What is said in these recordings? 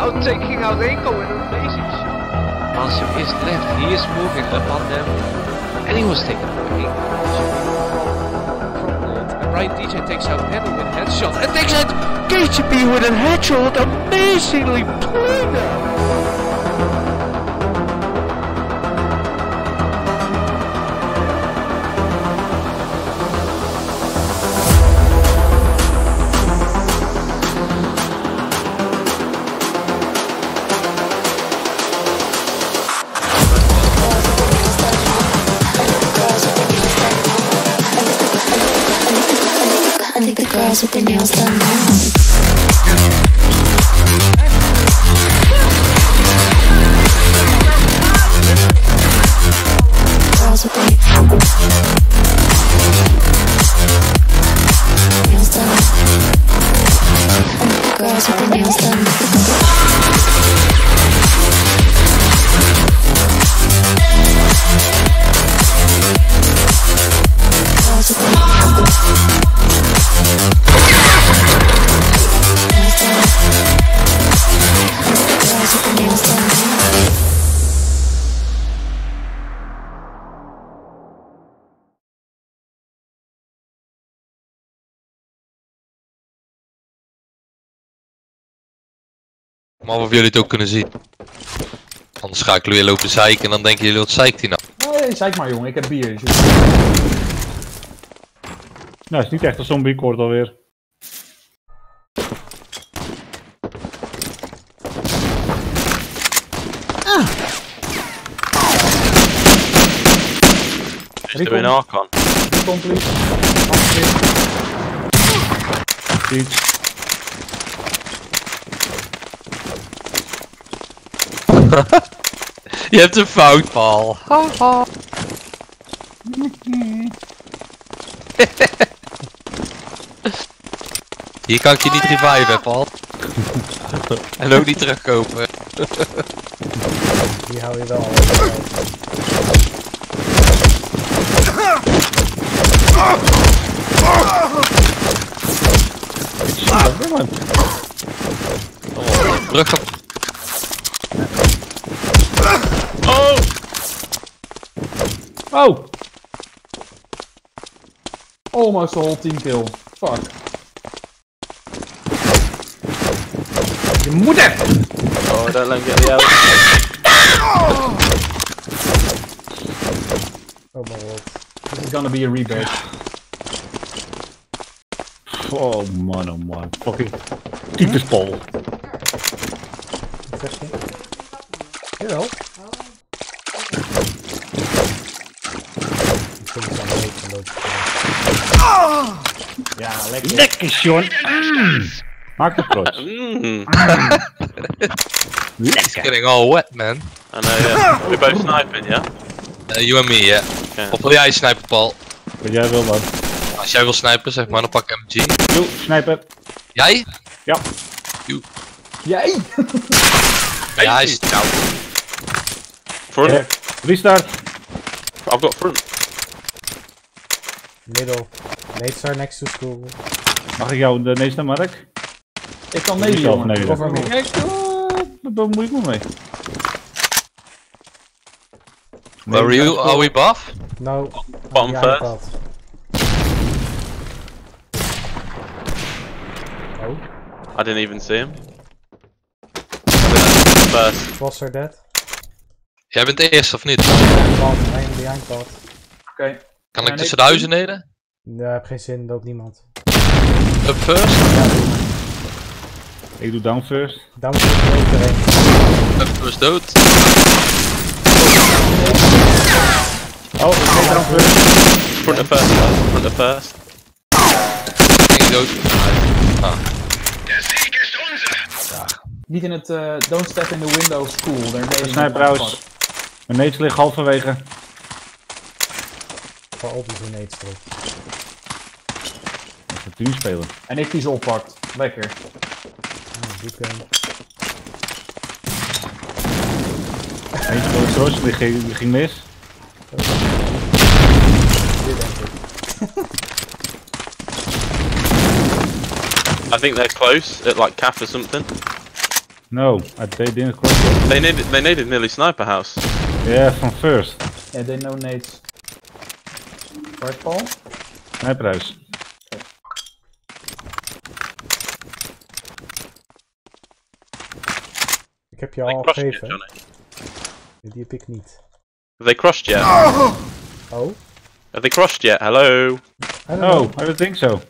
now taking out Enko with an amazing shot. Mansu is left, he is moving upon them, and he was taken away. And Brian DJ takes out Edo with a headshot, and takes out KGB with a headshot, amazingly played out. I think the girls with their nails done now. Girls with their nails done. I think the girls with their nails done. Girls with their Maar of jullie het ook kunnen zien. Anders ga ik weer lopen zeiken en dan denken jullie wat zeikt hij nou. Nee, zeik maar jongen, ik heb bier. Dus... Nou, het is niet echt een zombie, ik hoor het alweer. Is er weer een Arkan? Recon please. Iets. Je hebt een fout, Paul. Haha. Hier kan ik je niet reviven, Paul. En ook niet terugkopen. Die hou je wel. Brug op. Oh! Oh! Almost a whole team kill. Fuck. Je moeder! Oh, don't let him get the L. Oh my god. This is gonna be a rebate. Oh man. Fucking typisch Paul. Wat zeg je? Jawel. Ik vind het aan de lopen. Ja, lekker. Lekker, Sean. Maak het trots. It's getting all wet, man. I know, yeah. We're both sniping, yeah? You and me, yeah. Okay. Of wil jij snipen, Paul? Wat jij wil dan. Als jij wil snipen, zeg maar, dan pak ik MG. Yo, snipen. Jij? Ja. Jij? Ja, hij is nou. Front. Restart. I've got front. Middle. Nates are next to school. Mag ik jou de neus naar Mark? Ik kan nee, jongen. Nee. Cover me. Kijk, daar bemoei ik me mee. Are we buff? No. Bottom ja, first. dat. Oh. I didn't even see him. First. Was er dead? Jij bent de eerste of niet? Behind pot. Oké. Kan ik tussen de huizen neden? Nee, heb geen zin, loopt niemand. Up first? Ik doe down first. Down first erheen. Up first dood. Oh, ik ga down first. Front of first. Front of first. Ik dood. Ah. Niet in het don't step in the window school. Daar Sniper house. Mijn needs ligt halverwege. Ga op met een nades terug. Dat is een teamspeler. En ik die ze oppakt. Lekker. Oh, die kan. Eentje van de source, die ging mis. Dit denk ik. I think they're close at like CAF or something. No, they didn't cross it. They needed nearly sniper house. Yeah, from first. Yeah, they know nades. Where's Paul? Sniperhuis. Ik heb je They al crushed yet, gegeven. Johnny. Die heb ik niet. Have they crushed yet? Oh? Have they crushed yet? Hello? I don't know. Oh, I don't think so.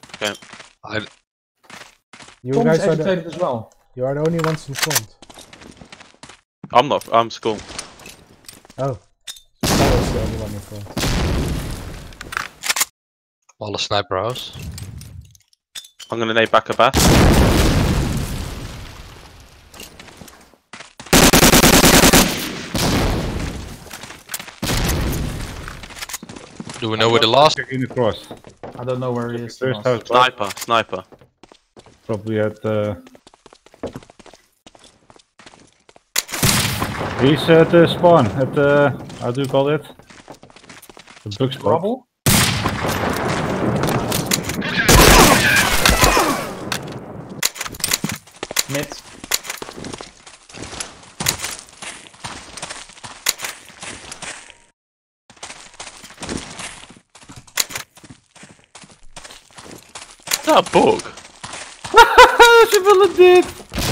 You Tom is guys are educated as well. you are the only ones in front. I'm not. I'm school. Oh. Paul is the only one in front. Alle sniper house. I'm gonna nade back a bat. Do we know where the last? In the cross. I don't know where he is. First Thomas. house. Sniper. Probably at he's at the spawn, at the, how do you call it? The bug spot. Rubble? Mid. Is that a bug? Ze willen dit!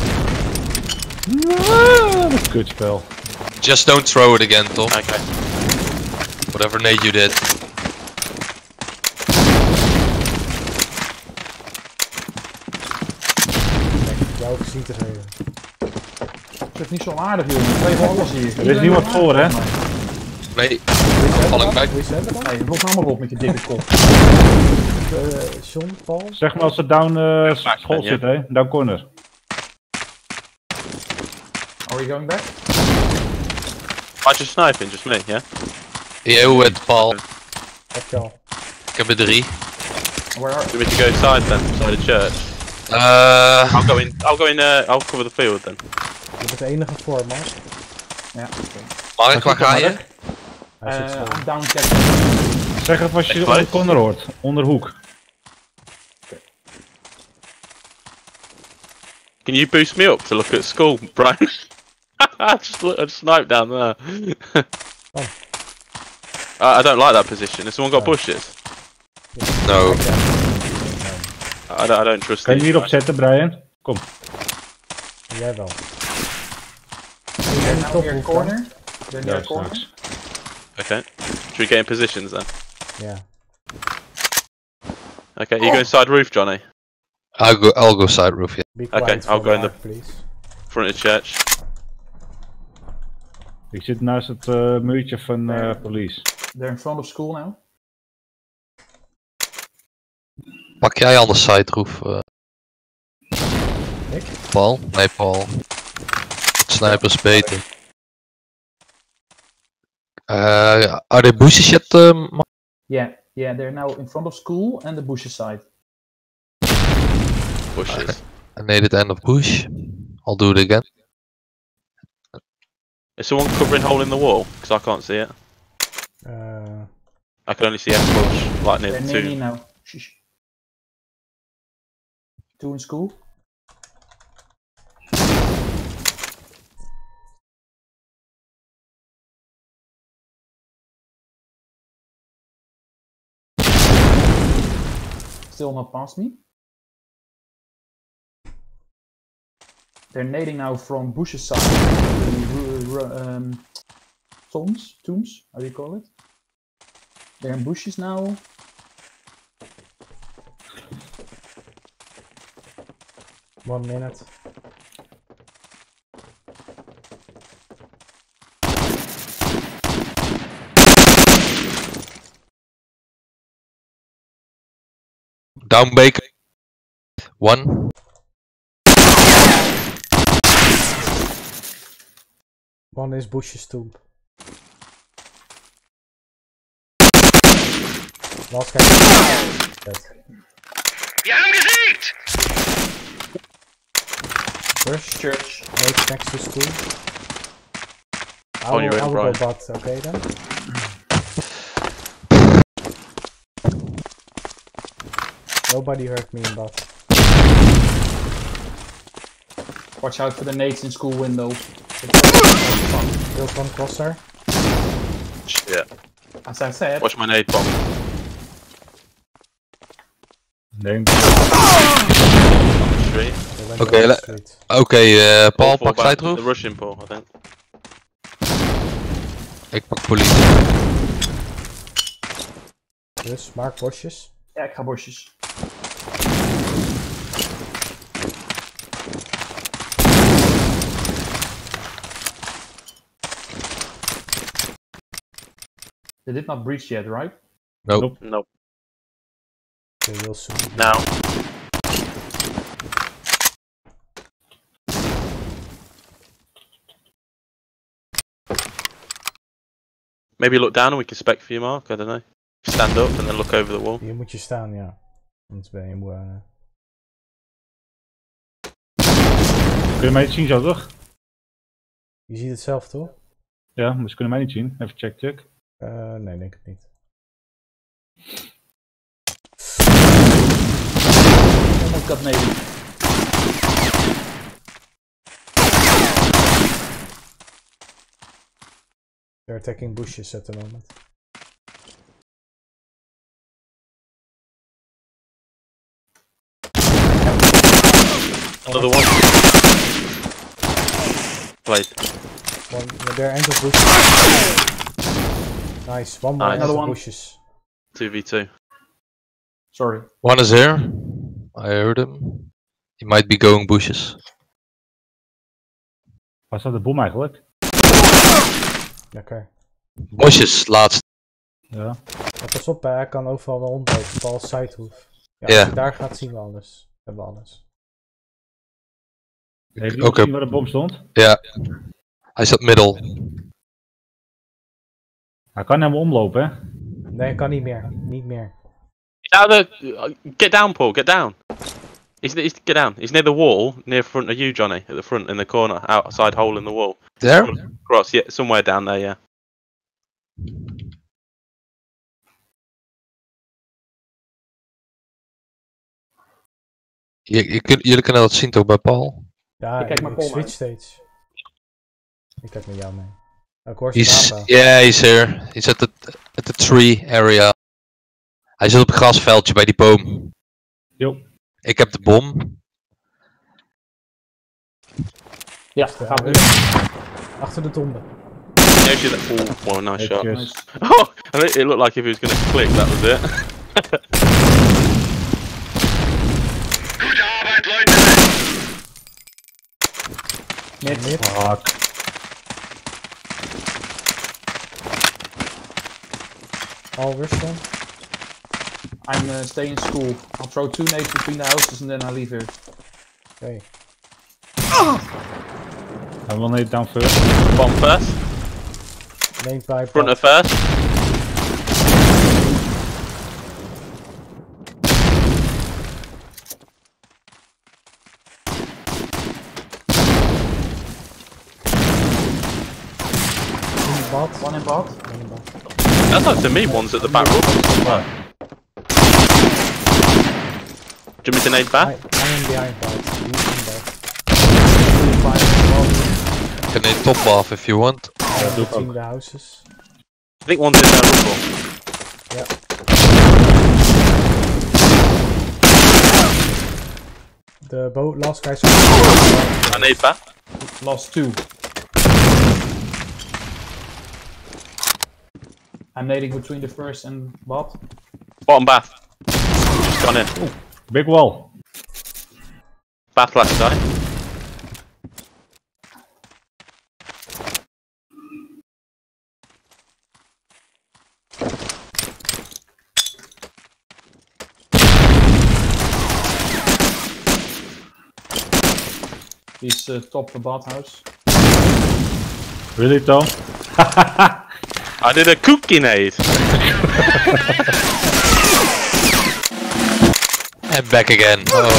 Dat is kutspel. Just don't throw it again, Tom. Okay. Whatever nade you did. Jou gezien te geven. Het is niet zo aardig, jongen. Twee van alles hier. Er is niemand voor, hè? Nee, falling back. Wie zijn er dan? Nee, rot allemaal op met je dikke kop. John, Paul? Zeg maar als ze down back, school ja. zit, hè? Down corner. Are we going back? I just sniping, just me, yeah? EO with Paul. Heb je al. Ik heb er 3. Where are Do we need to go side then, side the church? I'll cover the field then. Je bent de enige voor, man. Ja, Mark, waar ga je? Hij zit zo. I'm down check. Zeg even als je Echt onder waar? corner hoort. Onderhoek. Can you boost me up to look at school, Brian? I just sniped down there. I don't like that position. Has someone got bushes? No. I don't trust Kan je these hierop guys. zetten, Brian? Kom. Jij wel. They're now top near hoek corner. They're near Ja, corner. straks. Okay. Should we get in positions then? Ja. Okay, you go inside roof, Johnny. I'll go side roof, yeah. Be Okay, quiet I'll for go in Mark, please. Front of church. Ik zit naast het muurtje van police. They're in front of school now. Pak jij anders side roof? Ik? Paul? Nee, Paul. Sniper is beter. Are they bushes yet, Mark? Yeah, they're now in front of school and the bushes side. Bushes. I needed end of bush. I'll do it again. Is someone covering hole in the wall? Because I can't see it. I can only see F bush, like near They're the near me two. now. Shh. 2 in school. Still not past me. They're nading now from bushes side. Tombs, how do you call it? They're in bushes now. One minute. Down Baker. 1. One is bushes tomb. Last guy. Dead. First Church. make next to school. On your I end, will Brian. go bot, okay then? Nobody hurt me in bot. Watch out for the nades in school window. Build one crosshair. Shit. As I said. Watch my nade bomb. Denk. Street. They went Oké, down the street. Paul, Fall pak back. zijtroef. The Russian Paul, I think. Ik pak politie. Dus, maak bosjes. Ja, ik ga bosjes. They did not breach yet, right? Nope. Nope. They will soon. Now. Maybe look down and we can spec for you, Mark. I don't know. Stand up and then look over the wall. Hier moet je staan, ja. Anders ben je moe. Kun je mij niet zien zo, toch? Je ziet het zelf, toch? Ja, maar ze kunnen mij niet zien. Even check. Nee, denk het niet. Almost got naded. They're attacking bushes at the moment. Another one. Played. One, they're end of bushes. Nice, one more Nice. end Another of one. bushes. 2v2. Sorry. One is here. I heard him. He might be going bushes. Waar staat de bom eigenlijk? Lekker. Bosjes, laatst. Ja. Maar pas op, hij kan overal wel rondlopen. Paul Sidehoef. Ja, Ja. als je daar gaat zien we alles. Hebben we alles. Heeft jullie Oké. gezien waar de bom stond? Ja. Hij staat middel. Hij kan helemaal omlopen, hè? Nee, kan niet meer. Niet meer. Get down, Paul. Get down. He's get down. He's near the wall, near front of you, Johnny. At the front, in the corner, outside hole in the wall. There? Cross, yeah, somewhere down there, yeah. Jullie kunnen dat zien toch bij Paul? Ja, Ik kijk maar ik Paul switch steeds. Ik kijk met jou mee. Ik hoor He's, zijn yeah, he's here. He's at the tree area. Hij zit op het grasveldje bij die boom. Jo. Ik heb de bom. Ja, gaan we. Achter de tombe. Yeah, you that. Oh, nice shot. Netjes. Oh, it looked like if he was going to click, that was it. Mid. Fuck. All Russian. I'm staying in school. I'll throw 2 nades between the houses and then I leave here. Okay. I will need down first. Bomb first. Main pipe. Front of first. Bot. One in bot. One in bot. That's like to me, one's at the back row. Jimmy to nade back. I am behind bot. He's in bot. Can they top off if you want? Ja, doe ik Between ook. the houses. I think one's in there roof. Yeah. The boat last guy's I nade back. Lost 2. I'm nading between the first and bot. Bottom bath. Just gone in. Big wall. Bath last side. He's top the bot house. Really, Tom? I did a cookie nade. And back again. Oh.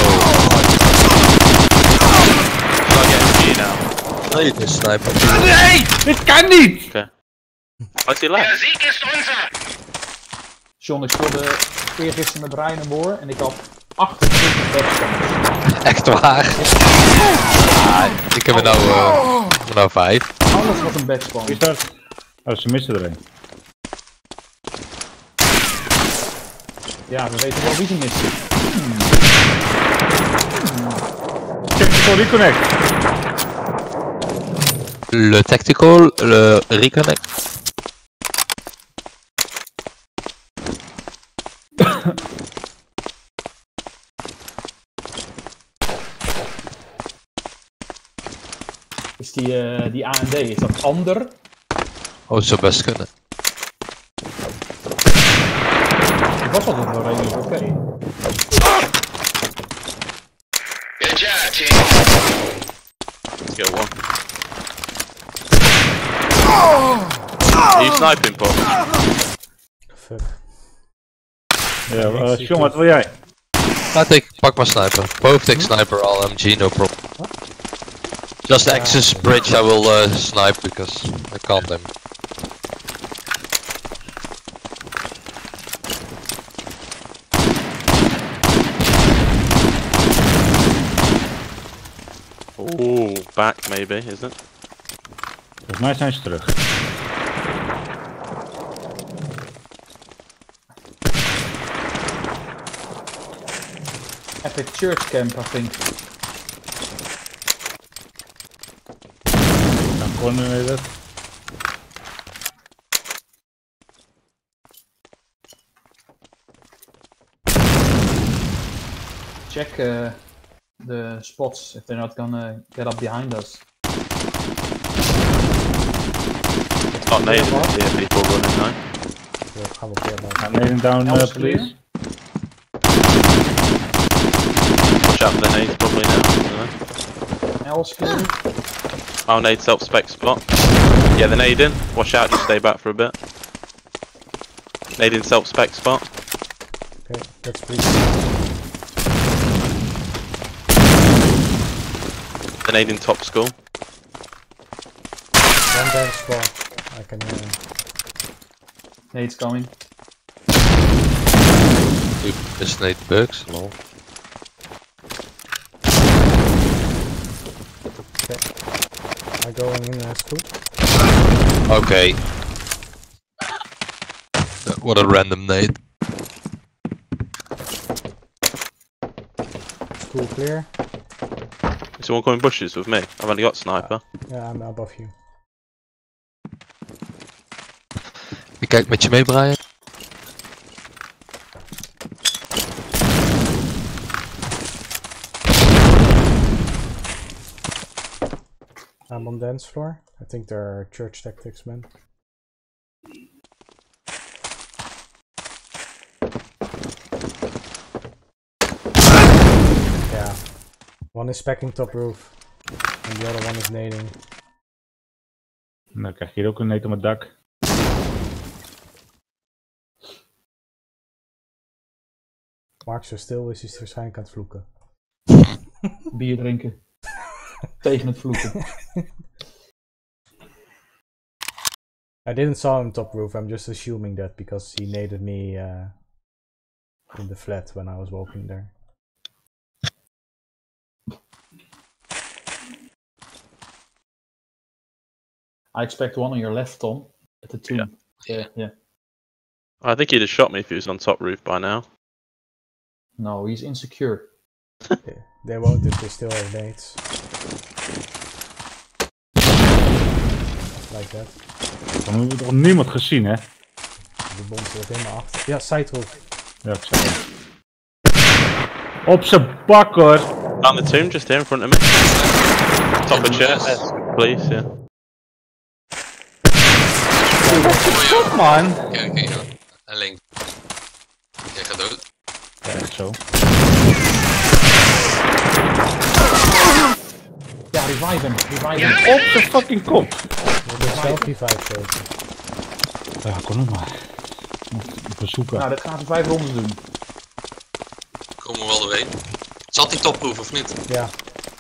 Should I get you now? Nee, de sniper. Nee! Dit kan niet! Okay. What's he left? John, ik speelde eergisteren met Brian en Boor en ik had 28 backspawns. Echt waar. Ah, ik heb er nou 5. Alles wat een backspawn. Wie is dat? Oh, ze missen er een. Ja, we weten wel wie ze missen. Tactical reconnect. Le tactical, le reconnect. Is die AMD, is dat ander? Oh, zou best kunnen. Het was altijd wel redelijk oké. Let's get one. Are you sniping, Pop? Fuck. Ja, John, wat wil jij? Pak maar sniper. Both take sniper, all MG, no problem. Just the access bridge I will snipe because I can't aim. Ooh, back maybe, isn't it? Volgens mij zijn ze terug. Epic Church Camp, I think. Dan konden we dat. Check the spots if they're not gonna get up behind us. It's not native here, people running now. We gaan wel keer bij. Neden down, Else please. Watch out for the nades probably now. I don't know. Else clear. Oh, nade self-spec spot. Yeah, the nade in. Watch out, just stay back for a bit. Nade in self-spec spot. Okay, that's pretty. The nade in top school. One dance floor. I can hear him. Nade's coming. Is Nate bugs? Lol. I going in school. Okay. What a random nade. School clear. Is someone coming bushes with me? I've only got sniper. Yeah, I'm above you. Ik kijk met je mee, Brian. I'm on dance floor. I think there are church tactics, man. Yeah. One is specking top roof. And the other one is nading. En dan krijg je hier ook een nade op het dak. Mark zo stil is, is hij waarschijnlijk aan het vloeken. Bier drinken. Tegen het vloeken. I didn't saw him top roof, I'm just assuming that because he naded me in the flat when I was walking there. I expect one on your left, Tom. At the tomb. Yeah. I think he'd have shot me if he was on top roof by now. No, he's insecure. They won't if they still have nades. Like that. Dan hebben we toch niemand gezien, hè? Die bom zit helemaal achter. Ja, side roof. Ja, ik zei het. Op z'n bak, hoor! On the tomb, just here in front of me. Top of chest, please, yeah. Fuck, man! Kijk, alleen. Jij gaat dood. Ja, echt zo. Ja, revive hem. Revive hem. Op z'n fucking kop! We hebben zelf revive geven. Ja, kom nog maar. Even zoeken. Nou, dit gaan ze 5 rondes doen. Komen we wel doorheen. Zat die topproef of niet? Ja.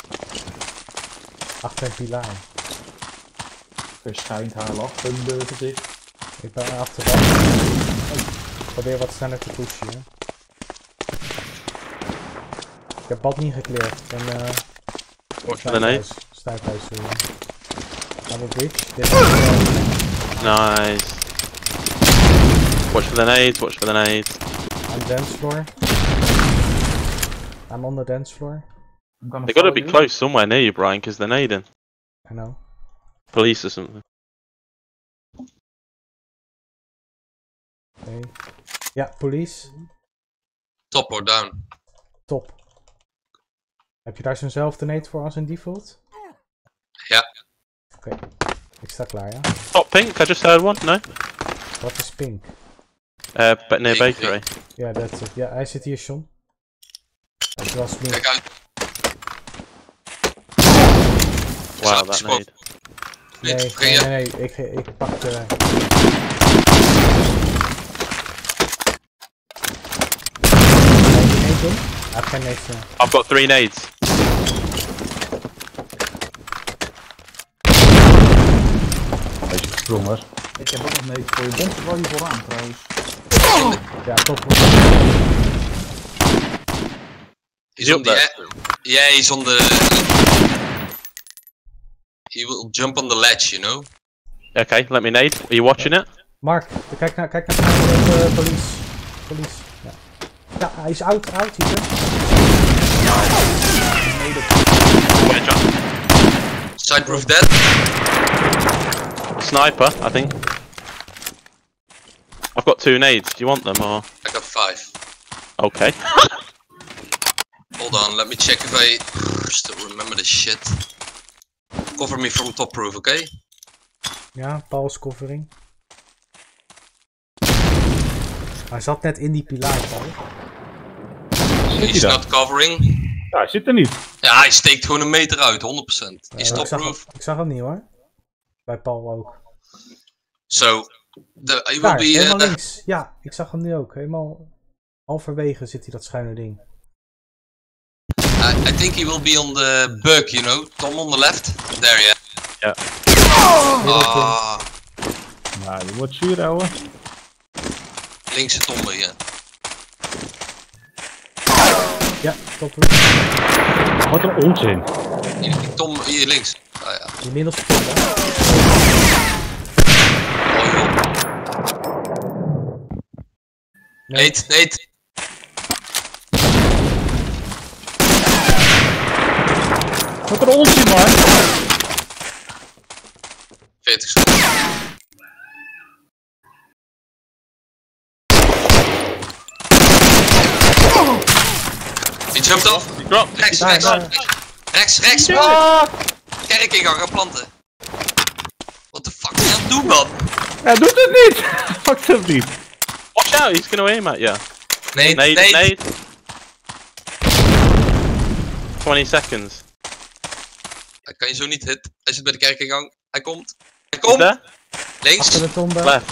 Achter een pilaar. Verschijnt haar lach in de gezicht. Ik ben achteraf. Probeer wat sneller te pushen, hè. Ik heb pad niet gekleerd. Watch for the nade. Snuifhuis, sorry. I'm op bridge. Nice. Watch for the nades, watch for the nades. I'm dance floor. I'm on the dance floor. They gotta be close somewhere near you, Brian, because they're nading. I know. Police or something. Okay. Ja, police. Top or down? Top. Heb je daar zo'nzelfde nade voor als in default? Ja. Oké. Ik sta klaar, ja. Top pink, I just heard one, no? Wat is pink? But near bakery. Ja, that's it. Ja, hij zit hier, Sean. Het was me. Kijk uit. Wow, that nade. Nee, ik pak de... Hij heeft geen nades meer. I've got 3 nades. Beetje gesprongen. Ik heb ook nog mee voor je bond wel hier vooraan trouwens. Ja, top. He's on the yeah, he's on the. He will jump on the ledge, you know. Okay, let me nade. Are you watching it? Mark, kijk naar de police. Police, ja. Ja, hij is out hier. Where, John? Sideproof dead. Sniper, I think. I've got 2 nades. Do you want them or? I got 5. Okay. Hold on, let me check if I still remember this shit. Cover me from top roof, okay? Ja, Paul's covering. Hij zat net in die pilaar, Paul. He's not covering. Ja, hij zit er niet. Ja, hij steekt gewoon een meter uit, 100%. He's top roof. Ik zag hem niet hoor. Bij Paul ook. So, he will Daar, be helemaal links. Ja, ik zag hem nu ook. Helemaal halverwege zit hij dat schuine ding. I think he will be on the bug, you know. Tom on the left. There, yeah. Yeah. Ah, Nou, je wordt zuur, ouwe. linkse Tom weer. Ja, top. Wat een onzin. Die Tom hier links. Ah ja. Die middelste top, hè? Oh joh. Nee. Nate. Wat een onzin, man. 40 seconden. Die jumped off. Dropped. Rechts. Kerkingang gaan planten. What the fuck ben je aan het doen, man? Ja, doet het niet. Fuck het niet. Watch out, he's gonna aim at you. Nee. Nade. 20 seconds. Hij kan je zo niet hit. Hij zit bij de kerkingang. Hij komt. Is there? Links. Achter de tombe. Left.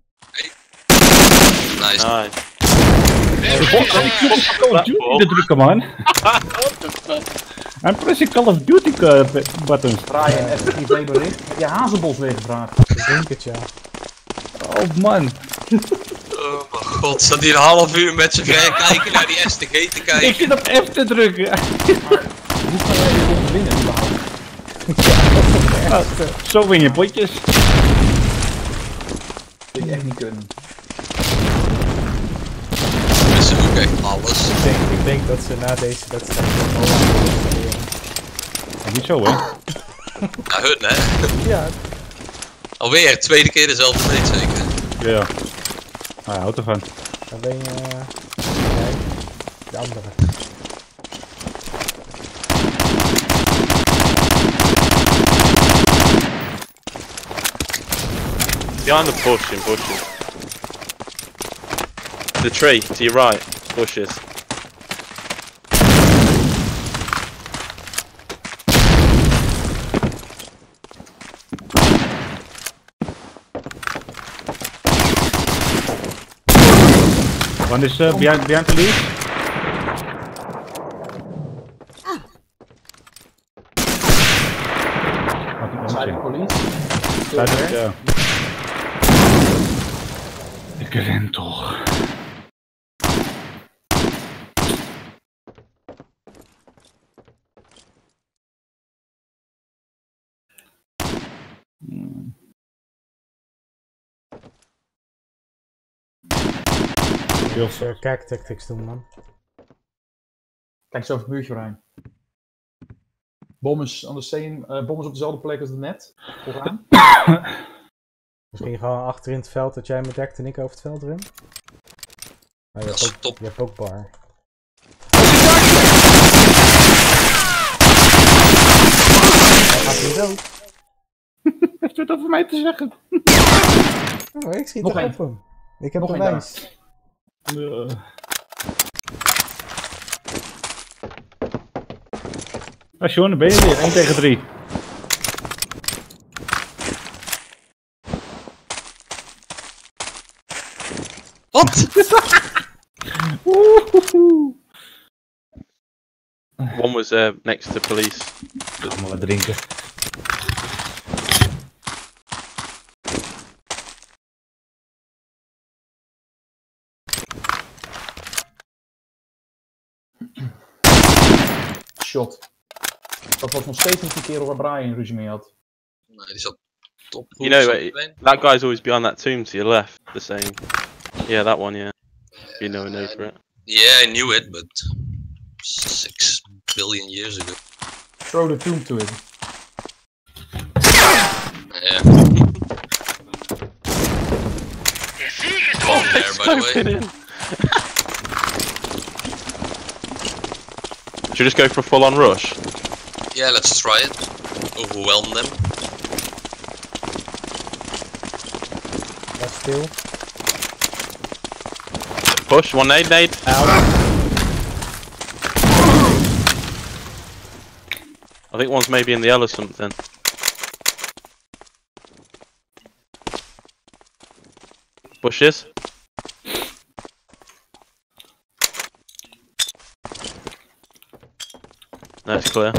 Nice. Nice. Call of Duty te drukken, man. I'm pressing Call of Duty buttons. Brian, even privébericht. Heb je Hazenbos weer gevraagd? Ik denk het, ja. Oh, man. Oh mijn god, staat hier een half uur met z'n vrijen kijken naar die STG te Ik kijken. zit op F te drukken. Hoe kan jij dit om winnen überhaupt? Zo win je potjes. Vind ik echt niet kunnen. Dat is ook echt alles. Ik denk dat ze na deze wedstrijd Niet zo, hè? Nou, hun hè. Ja, Alweer, tweede keer dezelfde week zeker. Ja. Hij houdt ervan. dan ben je... de andere. Behind the bush, in bushes. The tree, to your right. Bushes. One is behind the leaf. Wat een Side onzin. police. Ja. Ik ren toch. shield. Dus kijk tactics doen, man. Kijk zo over het muurtje Rijn. Bom is on the same, bom is op dezelfde plek als het net. Vooraan. Misschien gewoon achter in het veld dat jij me dekt en ik over het veld ren. Maar je, Dat hebt is ook, top. je hebt ook bar. Hij gaat niet dood. Heeft het over mij te zeggen? Oh, ik schiet Nog er één. op hem. Ik heb Nog één bewijs. Ah, Sean, dan ben je weer. 1 tegen 3. Wat? One was next to police. Allemaal wat drinken. Shot. Dat was nog steeds niet die kerel waar Brian ruzie mee had. Nee, die zat top. You know, that guy's always behind that tomb to your left. The same. Yeah, that one. Yeah. You know, know for it. Yeah, I knew it, but 6 billion years ago. Throw the tomb to him. Yeah. Oh, there, by the way. Should we just go for a full-on rush? Yeah, let's try it. Overwhelm them. That's still. Push. One nade. I think one's maybe in the L or something. Bushes. That's clear.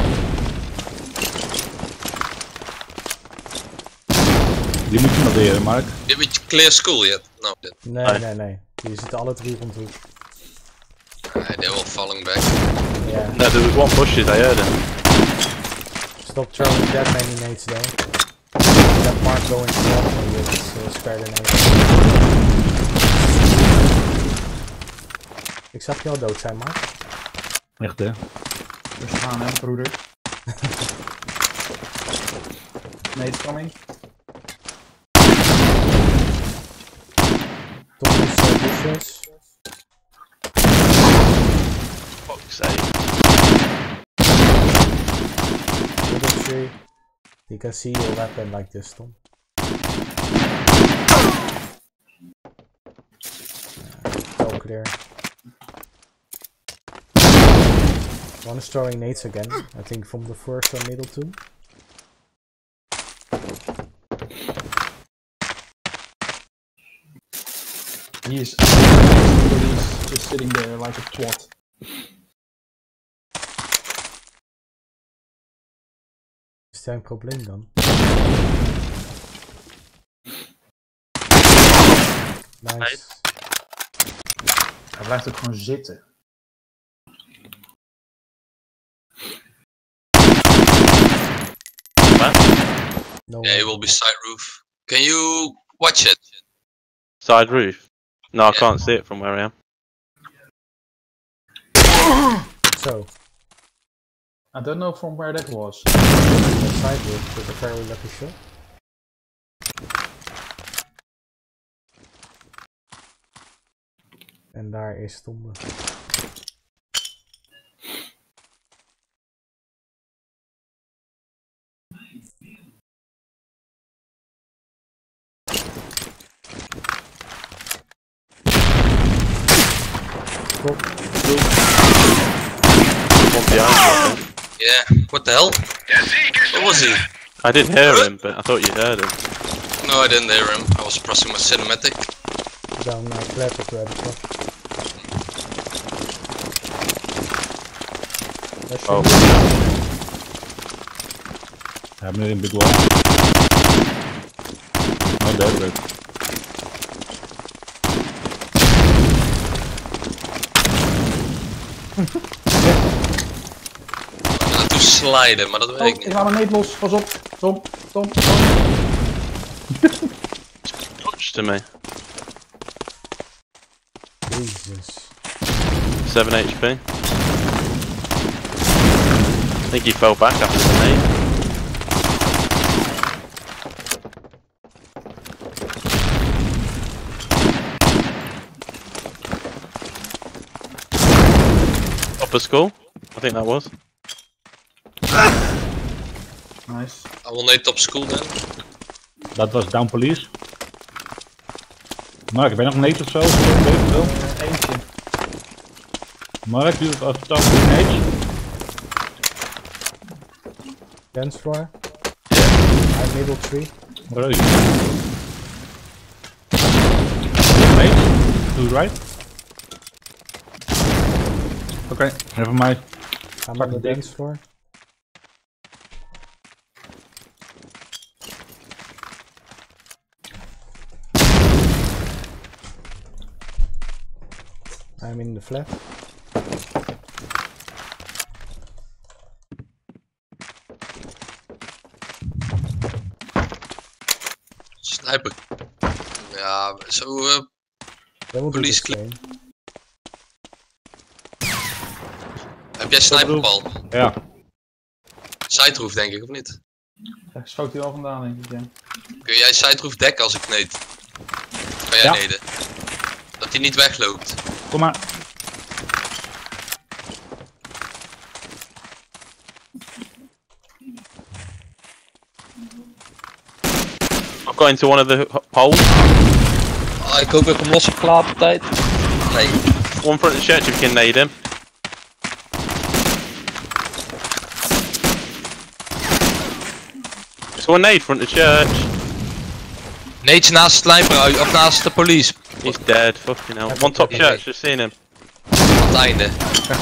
Die moet je nog leren, Mark. Did we clear school yet? No, Nee. Die zitten alle drie rondom. they're all falling back. Yeah. No, there was one bushes. I heard him. Stop throwing that many nades though. That Mark going to help me with his spare grenade. Ik zag jou dood zijn, Mark. Echt, hè? Dus we gaan hè, broeder. Nee, it's coming. Tom is bushes. Fuck's sake. Middle tree. You can see your weapon like this, Tom. All clear. One is throwing nades again, I think from the first or middle two. He's just sitting there like a twat. Is er een probleem dan? Nice. Hij blijft ook gewoon zitten. No Yeah, he will be side roof. Can you watch it? Side roof. No, I Yeah. can't see it from where I am. So, I don't know from where that was. the side roof with a very lucky shot. En daar is Tombe. Stop. One behind you, I think. Yeah. What the hell? What was he? I did hear him, but I thought you heard him. No, I didn't hear him. I was pressing my cinematic. Dan kleppen we hebben toch. Oh. We hebben nu een big wall. Oh, daar is het. Naartoe sliden, maar dat weet ik Oh, ik niet. haal een neet los. Pas op. Tom. Touch to me. Jesus. 7 HP. I think he fell back after the nade. Upper school? I think that was. Nice. I will nade top school then. Dat was down police. Mark, ben je nog nate of zo? Eentje. Mark, doe het als top nate. Dance floor. Yeah. Middle tree. Where are you? Nate? To the right? Okay, never mind. I'm on the dance floor. I'm in the flat. Sniper. Ja, zo That will do the police same. Heb jij sniperbal? Ja. Sideroof denk ik, of niet? Daar schoot hij al vandaan, denk ik. Ja. Kun jij sideroof dekken als ik nade? Kan jij Ja. neden? Dat hij niet wegloopt. Kom maar. I've got into one of the holes. Ah, ik hoop dat ik hem los heb gelaten op tijd. Nee. One front of the church if you can nade him. Someone nade front of the church. Nade's naast de sniper, of naast de police. He's dead, fucking hell. One top church, just seen him. Aan het einde.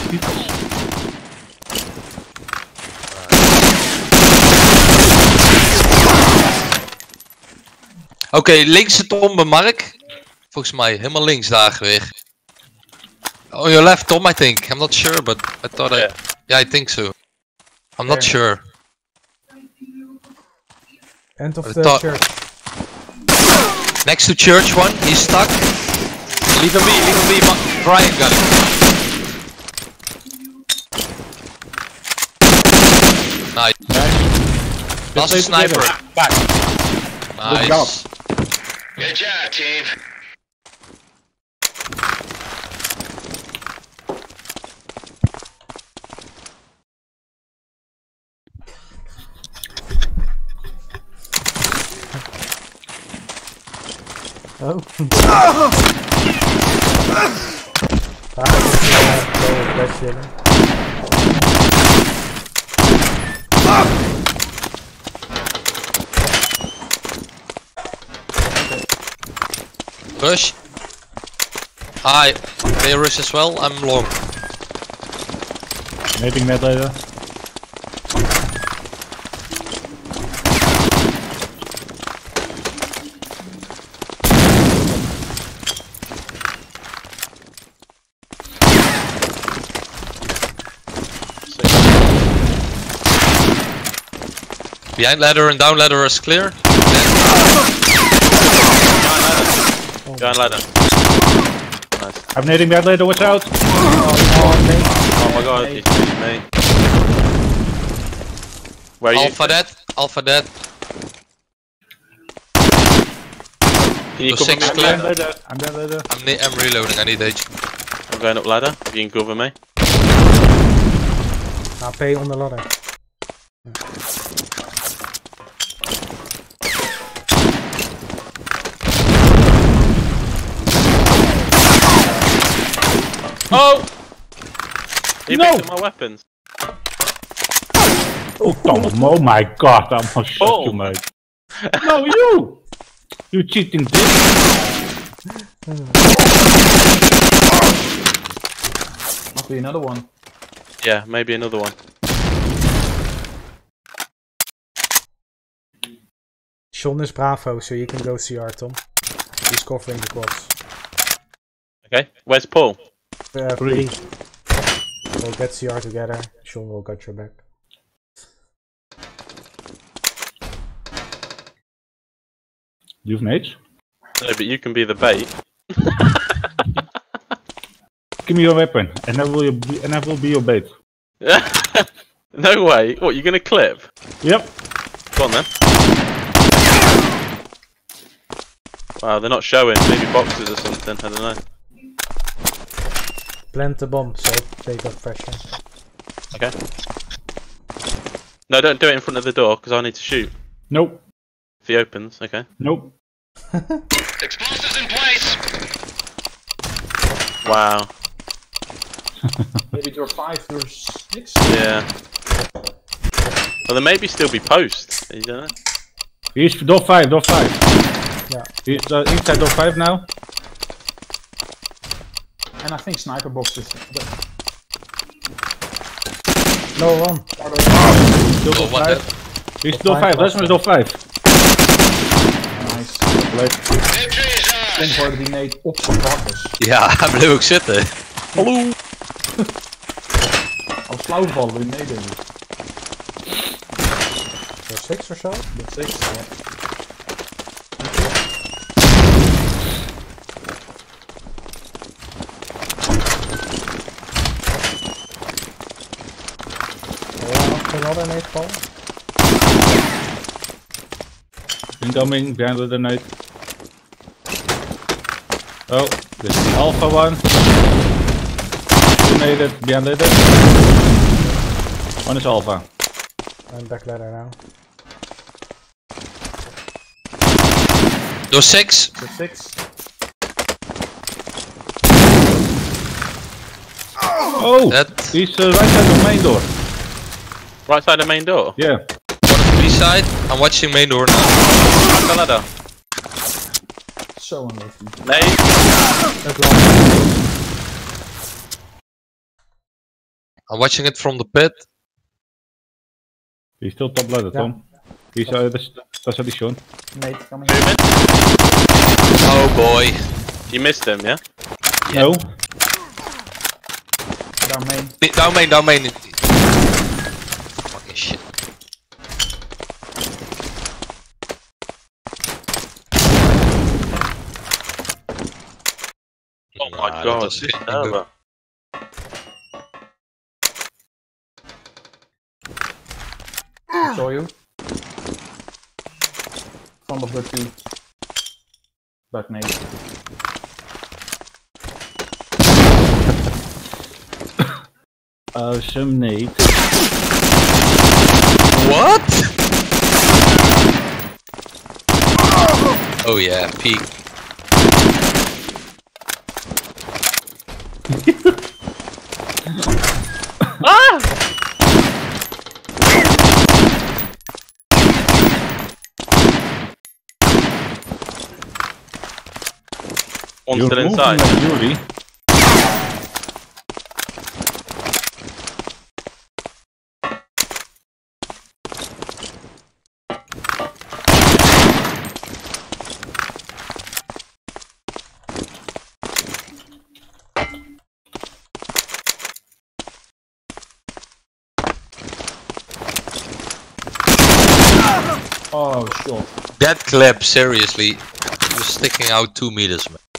Oké, linkse tombe, Mark. Volgens mij, helemaal links daar weer. Oh, your left Tom, I think. I'm not sure, but I thought yeah, I think so. I'm not sure. End of I the thought- church. Next to church one, he's stuck. Leave him be, Brian got him. Nice. Last Stay sniper. together. Back. Nice. job. Good job, team. Oh. Best chilling. Rush. Hi. They rush as well. I'm long. Nading net later. Behind ladder and down ladder is clear. Behind ladder. Nice. I'm nading that later, watch out! Oh my god, he's shooting me. Where are you? Alpha dead. Alpha dead. Can you Go cover me? six up clear. ladder? I'm dead later. I'm reloading. I need H. I'm going up ladder. If you can cover me. AP on the ladder. Oh! He No! picked up my weapons. Oh, Tom, oh my god, I'm gonna shot Oh. you, mate. No, you! You cheating bitch! Must be another one. Yeah, maybe another one. Sean is Bravo, so you can go CR, Tom. He's covering the cross. Okay, where's Paul? Three. We'll get CR together. Sean will got your back. You have nades? No, but you can be the bait. give me your weapon, and I will be your bait. No way. What, you're gonna clip? Yep. Go on then. Wow, they're not showing. Maybe boxes or something. I don't know. Plant the bomb so they got pressure. Okay. No, don't do it in front of the door because I need to shoot. Nope. If he opens, okay. Nope. Explosives in place. Wow. Maybe door 5, door 6? Yeah. Well, there maybe still be post. You don't know. He's door 5, door 5. Yeah. He's inside door 5 now. And I think sniper boxes. No one. Still door 5. He's door 5, that's door 5. Nice. Victory is ours. Worden die neet op zijn bakkers. Ja, hij bleef ook zitten. Hallo. Als flauwvallen wil je meedoen. Door 6 of zo? Dat is 6. Ja. Another nade fall? Incoming, behind the nade. Oh, this is the alpha one. Two naded, behind it. One is alpha. I'm back ladder now. Door 6. Door 6. Oh! That. He's right side of the main door. Right side of main door. Yeah. B side. I'm watching main door now. Up the ladder. Zo unlucky. Nade. I'm watching it from the pit. He's still top ladder, Tom. He's that's addition. Nate, coming. Moving. Oh boy. You missed him, yeah? No. Down main. Down main, down main. Fucking shit. Oh my Nah, god, dat was this geen server. Saw you. Front of the 2. Back Nate. Some nade. What? Oh yeah, peek. Ah! One's still inside. Like Yuri. Oh, shot. That clip, seriously, was sticking out 2 meters, man.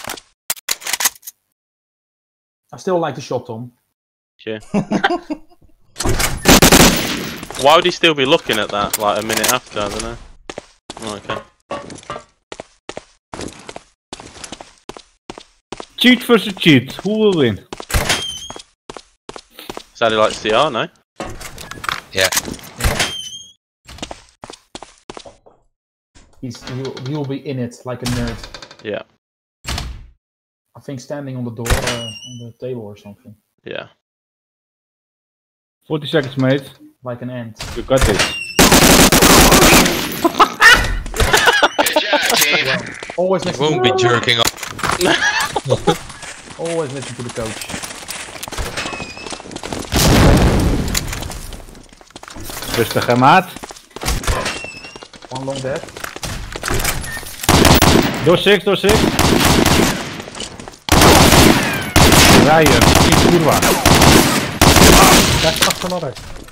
I still like the shot, Tom. Yeah. Why would he still be looking at that like a minute after? I don't know. Oh, okay. Cheat versus cheat. Who will win? Sounded like CR, no? Yeah. He'll be in it like a nerd. Yeah. I think standing on the door, on the table or something. Yeah. 40 seconds, mate. Like an ant. You got this. Good job, team. Always I listen won't to be jerking off. Always listen to the coach. Rustig, hè, maat. One long dead. Door 6, door 6. Ryan, niet kurwa. That's not another.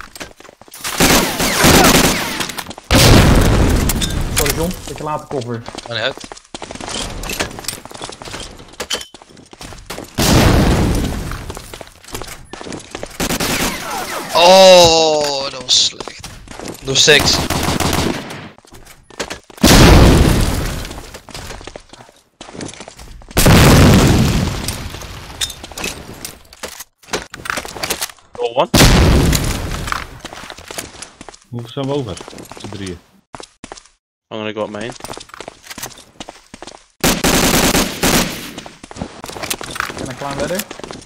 Sorry John, dat je later cover. One head. Door 6. Door 1. Hoeveel zijn we over? Z'n drieën. I'm gonna go up main. En een klein ladder.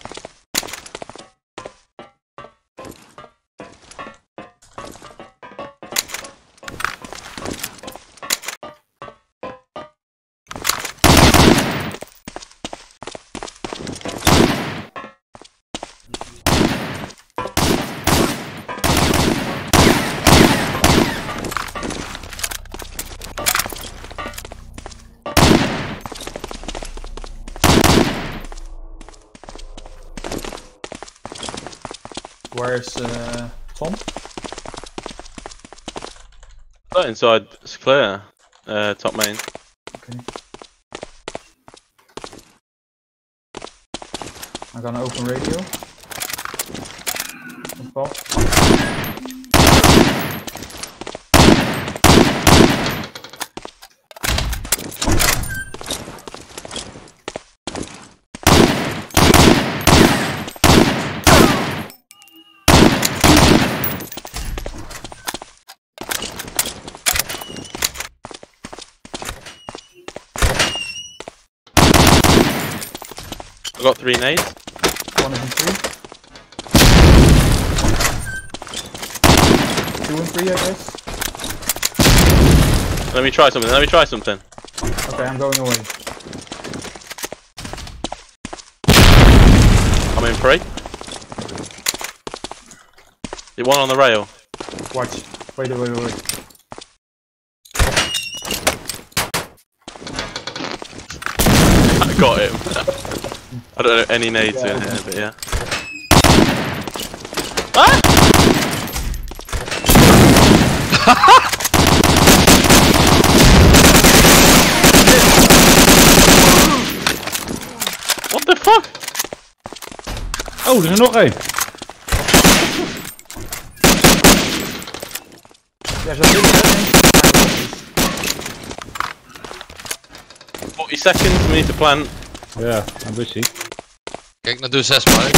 Where's Tom? Inside, it's clear. Top main. Okay. I'm gonna open radio. Pop. I got 3 nades. One and 3. 2 and 3, I guess. Let me try something. Okay, I'm going away. I'm in 3. The one on the rail. Watch. Wait. I got him. I don't know any nades in here, but yeah. Ah! What the fuck? Oh, er is er nog één. Ja, zo zit het. 40 seconds, we need to plan. Ja, een busje. Kijk naar deur 6 maar.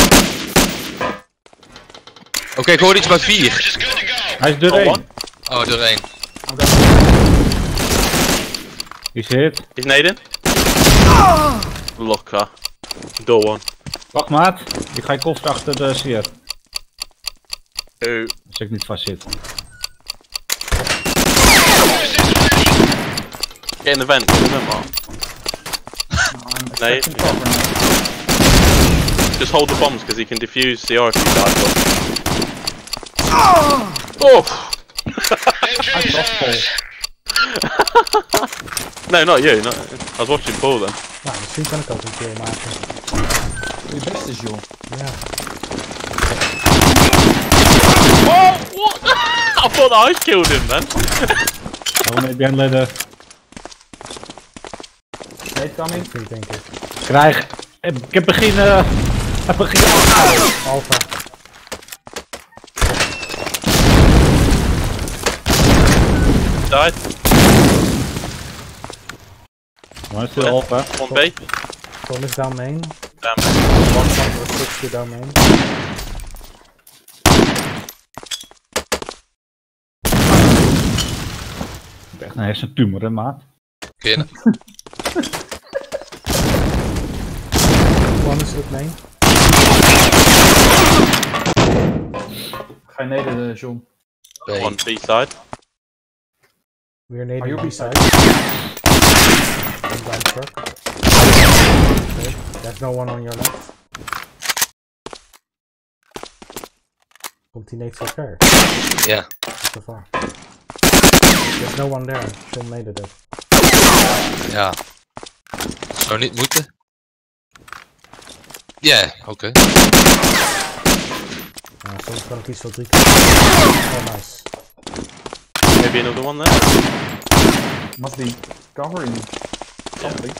Oké, ik hoor iets bij 4. Just good to go. Hij is deur 1. Oh, deur 1. Die zit. Is Naden? Locker. Door 1. Wacht maat, ik ga je koffer achter de sier. Oh. Als ik niet vast zit. Get in the vent, man. Nee. Just hold the bombs because he can defuse the RF rifle. Oh! Entry zones. No, not you. Not, I was watching Paul then. Nou, misschien kan ik ook een keer maken. Je best is, joh. Ja. Oh, what? I thought I killed him then. Gaan we mee behind ladder. Nee, coming. Free, denk ik. Krijg. Ik heb begin. Alpha. Died. Waar is de alpha? On B. Tom is down main. Damn. One side will switch to down main. Echt een hersentumor, hè maat. Binnen. One is with main. Ga je neder, John. B. On B side. We're Are nading you B-side. B-side? One down truck. Okay. There's no one on your left. Komt die nade zo ver? Ja. So far. There's no one there. John naded it. Ja. Zou niet moeten. Ja, oké. Soms kan ik iets voor 3 keer. Oh, nice. Maybe another one there. Must be covering something.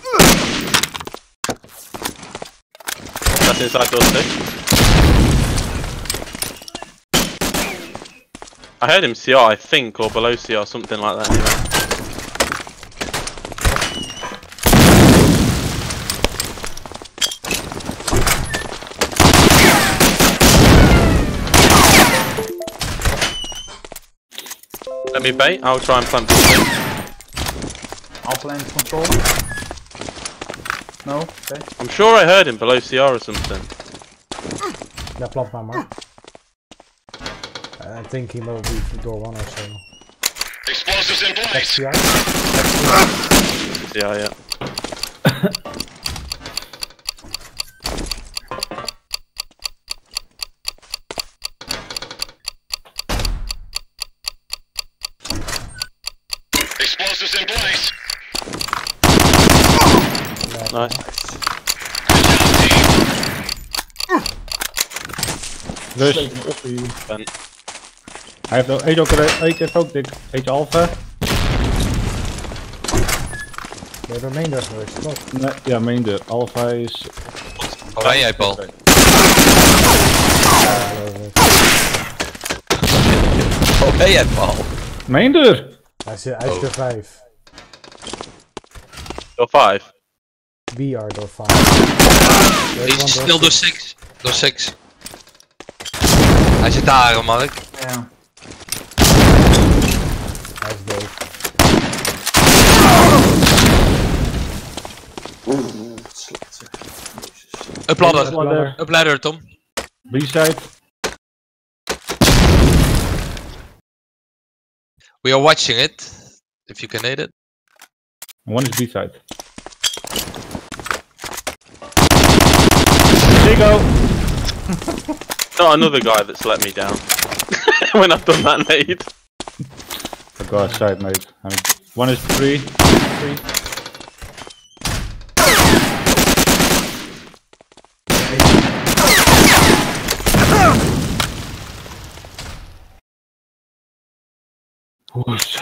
That's inside door 6. I heard him CR, I think, or below CR, something like that. Anyway. Let me bait. I'll try and plant this. I'll plant control. No? Okay. I'm sure I heard him below CR or something. Ja, plant maar maar. I think he will be door 1 or so. Explosives in place. XCR? Yeah. Explosives in place. Nice. Dus, Steek hem op hier. hij heeft ook, eet ook dik. Eentje alpha. Nee, door main deur geweest, toch? Nee, ja, main deur. Alpha is... Waar ben jij, Paul? Waar ben jij, Paul? Main deur! Hij is door 5. Door 5. We are door 5. Hij is snel door 6. Door 6. Hij zit daar, Mark. Ja. Hij is dood. Wat slecht zeg. Jezus. Up ladder. Ladder. Up ladder, Tom. B-side. We are watching it. If you can hit it. One is B-side. There you go! Not another guy that's let me down. When I've done that nade. I go outside, mate. One is 3. Whoosh.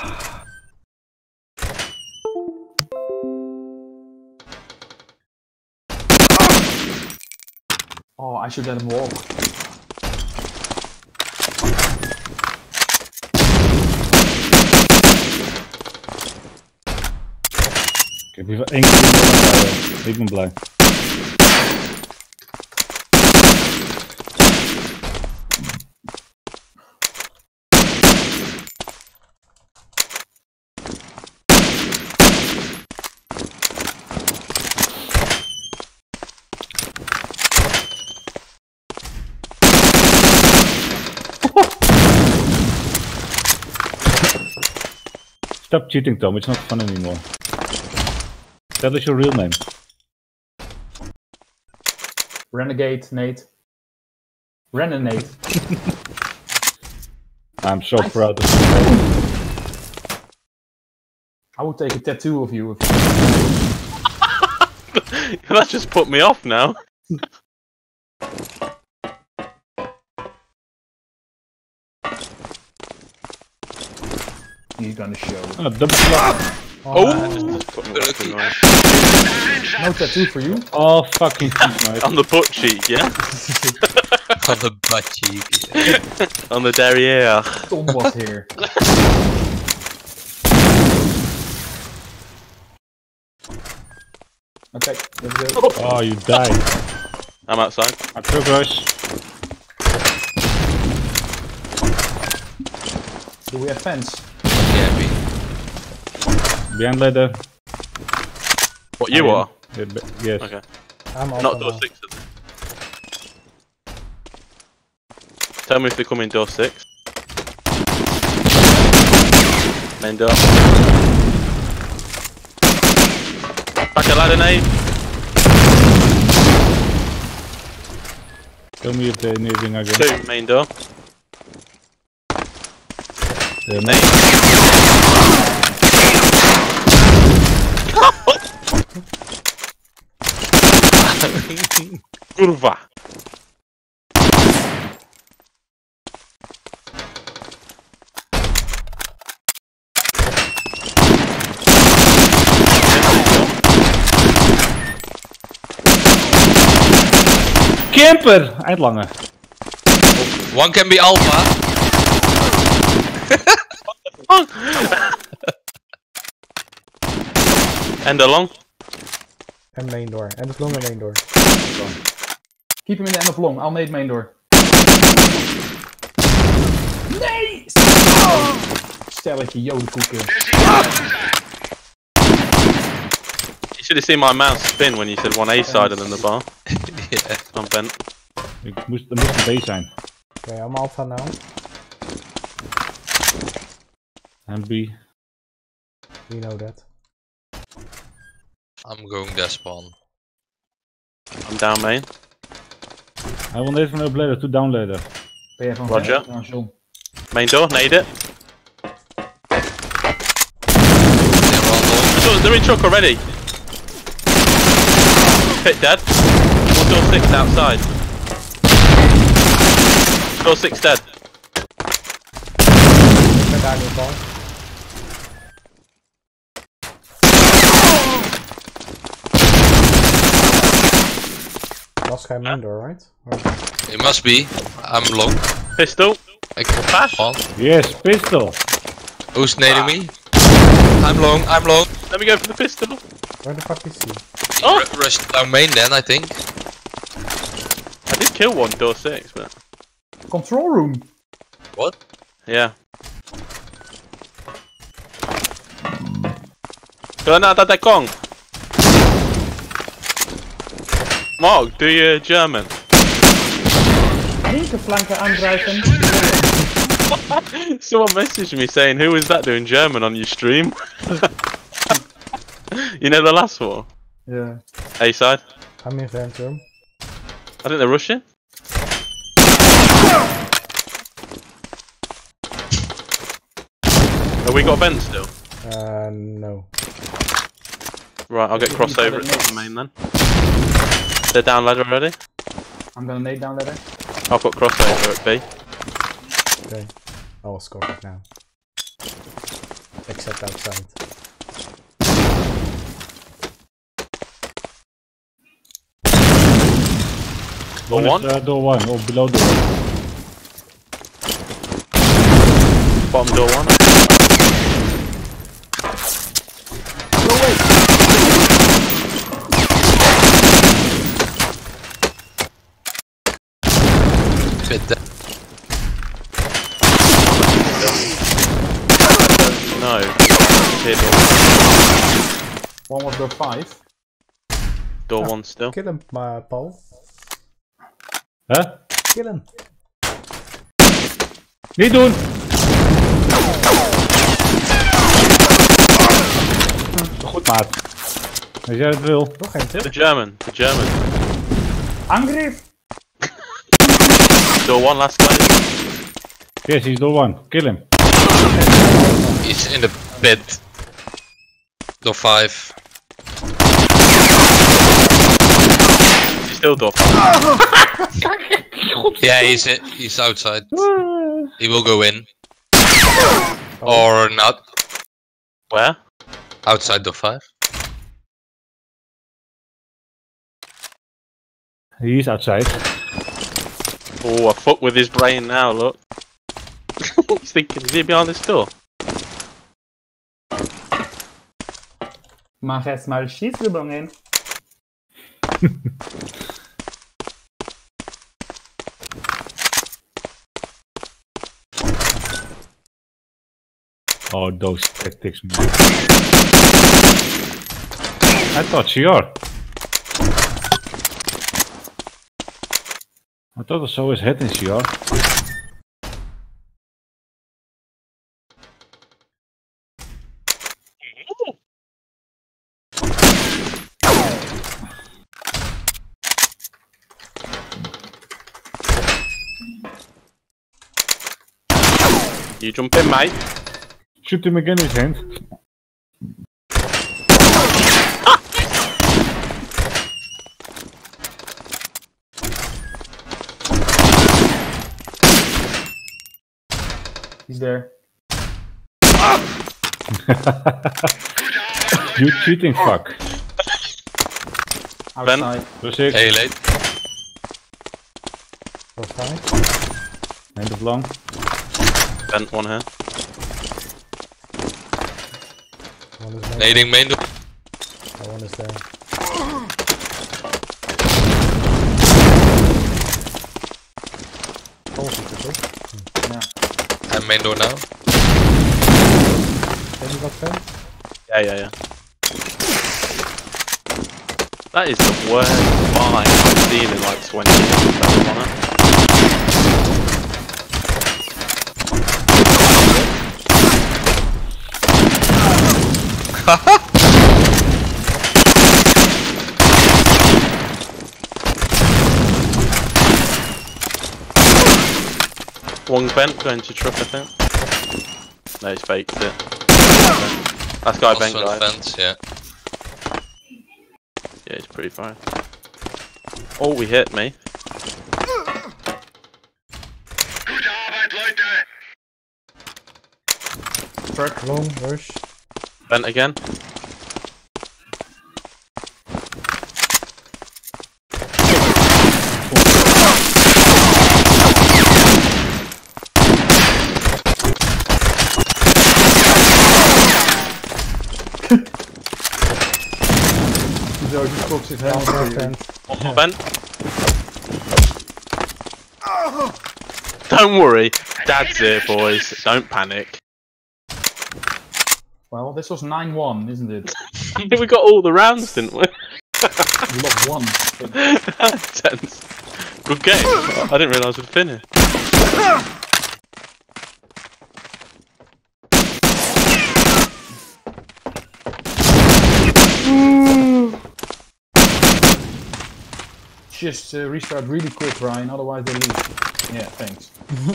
Oh, I should let him walk. Ik heb hier 1 keer. Ik ben blij. Stop cheating, Tom. It's not fun anymore. Tell us your real name. Renegade, Nate. Renegade. I'm so proud of you. I would take a tattoo of you. That just put me off now. He's gonna show. Oh, double block. Oh! Put me off, didn't I? No tattoo for you. Oh, fucking mate. On the butt cheek, yeah? On the butt cheek. On the derriere. Tom was here. Okay, let's go. Oh, you died. I'm outside. I'm so gross. Do we have fence? Yeah, me. Behind ladder. What, you are? Yes. Okay. I'm off Not door now. 6. Is it? Tell me if they come in door 6. Main door. Back a ladder, nade. Tell me if they're nearing again. 2, main door. They're Nade. Kurwa. Camper! Eindlange. One can be alpha. long! End along. And main door. End of long and main door. Keep hem in de end of long. I'll nade main door. Nee! Stelletje jodenkoeken. You should have seen my mouse spin when you said one A side than the bar. Yeah. I'm bent. Er moest een B zijn. Okay, I'm alpha now. En B. We know that. I'm going despawn. I'm down main. Hij wil net van up ladder to down ladder. Ben jij van Roger. ver? Ja, John. Main door, nade it. They're in truck already. Pit dead. One door 6 outside. Door 6 dead. Get down your ball. Last guy main door, right? Or... It must be. I'm long. Pistol. I can flash one. Yes, pistol. Who's nading me? I'm long. I'm long. Let me go for the pistol. Where the fuck is he? Oh! Rushed down main then, I think. I did kill one door 6, but Control room. What? yeah. Granada de Kong. Mark, do you German? Linkerflanken aandrijven. Someone messaged me saying, who is that doing German on your stream? You know the last one? Ja. A side? I'm in vent room. I think they're rushing. Have we got vent still? No. Right, I'll get crossover at top of main then. They're down ladder already. I'm gonna nade down ladder. I'll put crossover at B. Okay. I will score it now. Except outside. Door one. Door 1, or below door 1. Bottom door 1. Bit dead. No. Here, door. One was door 5. Door 1 still. Kill him, Paul. Huh? Kill him. Niet doen! Goed maat. Als jij het wil. Nog geen tip. The German. The German. Angriff! Door 1 last guy. Yes, he's door 1. Kill him. He's in the pit. Door 5. He's still door 5. Yeah, he's outside. He will go in. Or not. Where? Outside door 5. He is outside. Oh, I fuck with his brain now, look. He's thinking, is he behind this door? Mag eens maar de schietgebang in. Oh, those tactics, man. I thought CR. I thought I saw his head in CR. You jump in, mate. Shoot him again in his hand. He's there. You cheating fuck. Outside. Rustig. Hey, late. Door 5. End of long. Bent one here. One is main. Nading main door. That one is there. And main door now. Can you got pen? Yeah. That is the worst find I've seen in like 20 years. On it. One's bent, going to truck, I think. No, he's faked it. That's guy bent, Also on guy. fence, yeah. Yeah, he's pretty fine. Oh, we hit me. Gute Arbeit, Leute! Truck. Long, rush. Bent again. Zo, die kop zit helemaal Down voor je. tent. One more bent. Don't worry, Dad's here, boys. Don't panic. Well, this was 9-1, isn't it? We got all the rounds, didn't we? We lost one. Tense. Good game. I didn't realise we'd finished. Just restart really quick, Ryan, otherwise they lose. Yeah, thanks.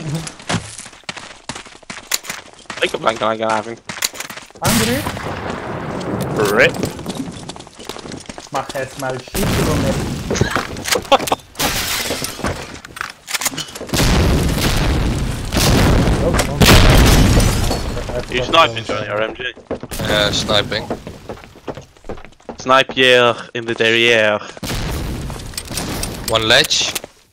Ik heb lang gelijk having. André? Rip. Mag het maar schieten dan net. You sniping, Johnny, or MG? Yeah, sniping. Snipe here in the derrière. One ledge.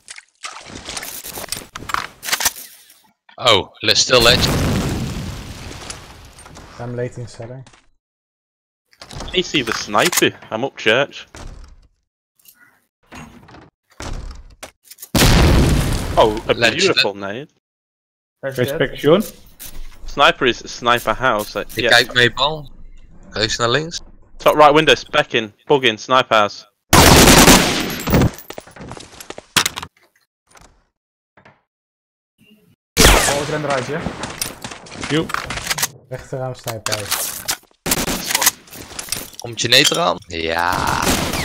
Oh, still ledge. I'm late in cellar. You see the sniper. I'm up church. Oh, a Ledge, beautiful nade. Respect, Sean. Sniper is sniper house. Ik Yeah. kijk mee bal. Geef naar links. Top right window, spec in, bug in, sniper house. Oh, ik ren eruit, ja? Yo. Rechteraan snijpij. Komt je neet eraan? Ja.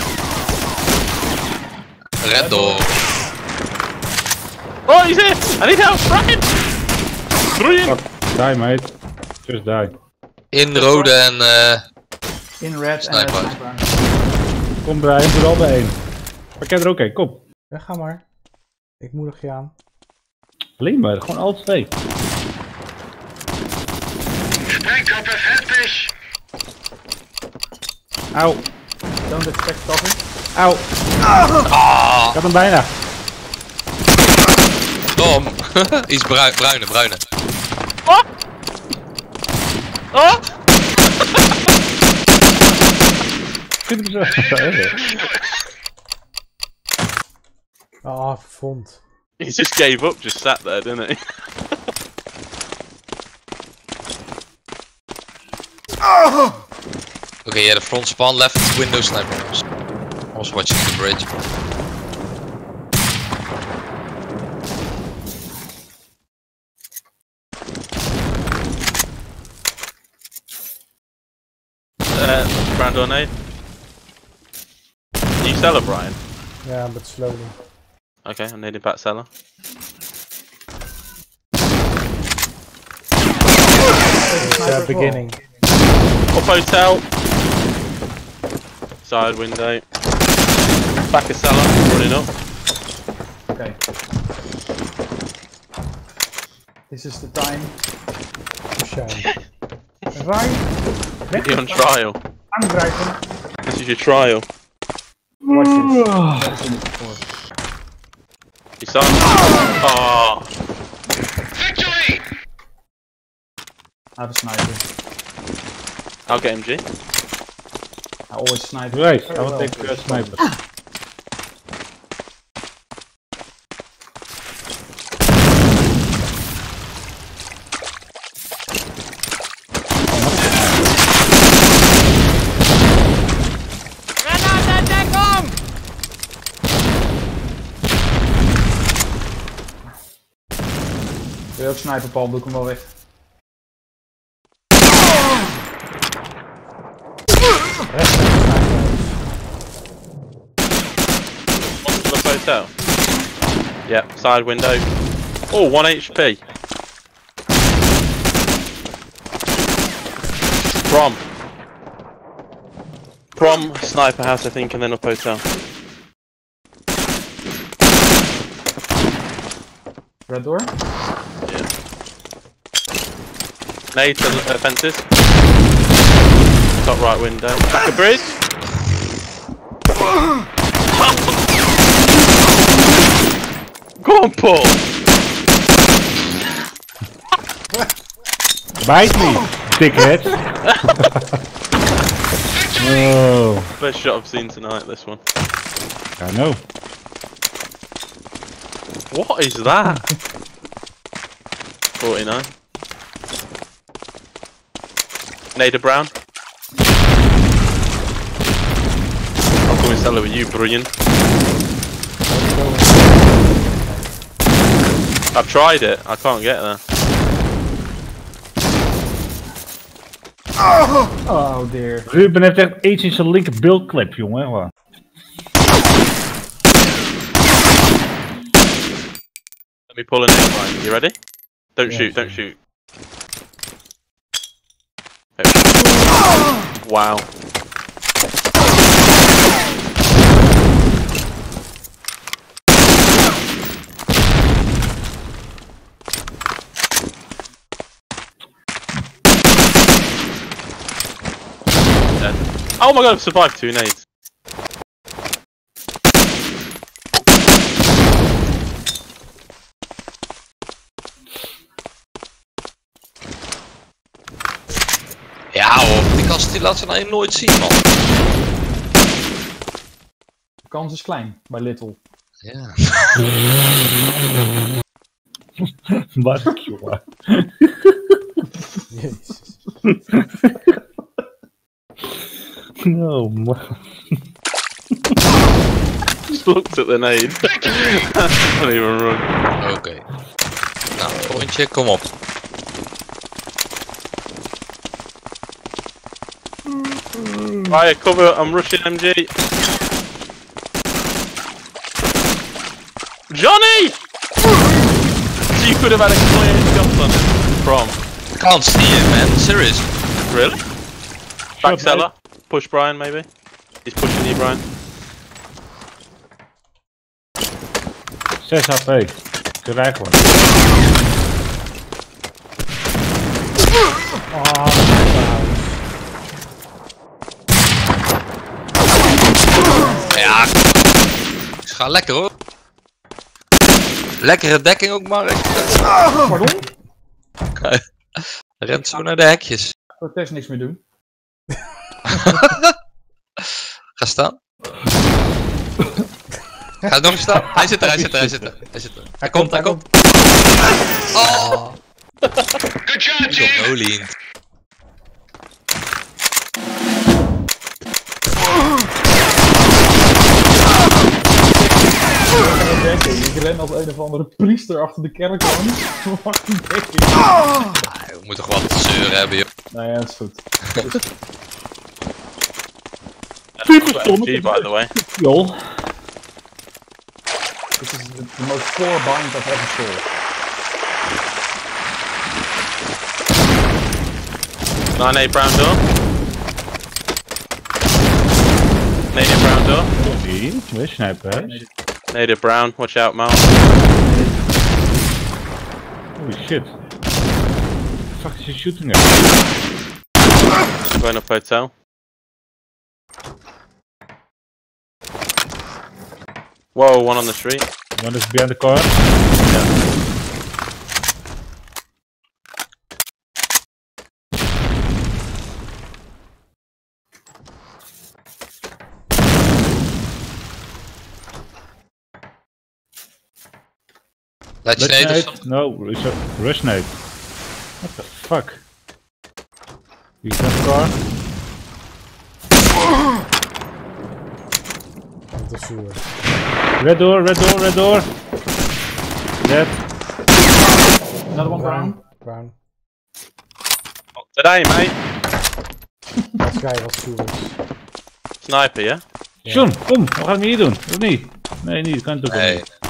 Red door. Oh, he's here! I need help! Ryan! Brian! Die, mate. Just die. In rode en In red Sniper. en sniper. Kom Brian, doe er al bij één. Pak jij er ook een, kom. Ja, ga maar. Ik moedig je aan. Alleen maar, gewoon alle twee. Sprengkörper fertig! Auw, Don't expect cover. auw. Ik had hem bijna. Tom. Iets bruine. Oh! Schiet hem zo. Ah, front. He just gave up, just sat there, didn't he? Okay, yeah, the front spawn left window sniper. I was watching the bridge. Ground door nade. Do you sell it, Brian? Yeah, but slowly. Okay, I'm needing back cellar. It's beginning. Up hotel. Side window. Back of cellar, running up. Okay. This is the time. To shine. Ryan, You're on trial. I'm driving. This is your trial. Watch this. Never seen it before. You saw him? Oh, Victory! I have a sniper. I'll get MG. I always snipe. Right, very I will well. take sniper. Wil je ook sniper, Paul? Doe ik hem wel weg. Onto the hotel. Yep, side window. Oh, 1 HP. Prom sniper house, I think, and then up hotel. Red door? Nade to the fences. Top right window. Back a bridge. Go on, Paul. Bite me, dickhead. No. Best shot I've seen tonight, this one. I know. What is that? 49. Nader Brown. I'll go and sell it with you, brilliant. I've tried it, I can't get there. Oh dear. Ruben heeft echt iets in zijn linker bilclip, jongen. Gewoon. Let me pull in here, Ryan. You ready? Don't shoot, don't shoot. Wow. Dead. Oh my god, I've survived 2 nades. Ja hoor, die kast die laat ze nou nooit zien, man. De kans is klein bij Little. Ja. Wat, jongen. Jezus. No, man. Just looked at the nade. Don't even run. Oké. Nou, rondje, kom op. Right, cover, I'm rushing MG. Johnny! So you could have had a clear shot on it. From. Can't see it, man. Serious. Really? Back cellar. Push Brian, maybe. He's pushing you, Brian. 6 HP. Krijg gewoon. Ja. Het gaat lekker hoor. Lekkere dekking ook, Mark. Pardon? Rent zo naar de hekjes. Protest niks meer doen. Ga staan. Ga nog staan. Hij zit er, hij zit er, hij zit er. Hij zit er. Hij komt, hij komt. Oh. Good job, He's op team. no lean. Ik ren als een of andere priester achter de kerk aan. Fucking dekking. We moeten toch wat te zeuren hebben, joh. Nou ja, dat is goed. MG, by the way. Joh. This is the most poor bind I've ever sold. Nine brown door. Native brown door. Weer sniper. Native brown, watch out, Mal. Holy shit. Fuck is he shooting at? Going up hotel. Whoa, one on the street. One is behind the car. Let's nade. No, it's a rush nade. What the fuck? He's that car? Of the sewer. Red door, red door, red door. Dead. Another one brown. Brown. Today, mate. Dat guy was sewers. Sniper, ja? John, kom, we gaan het hier doen, of niet? Nee, niet, kan het ook Nee. niet.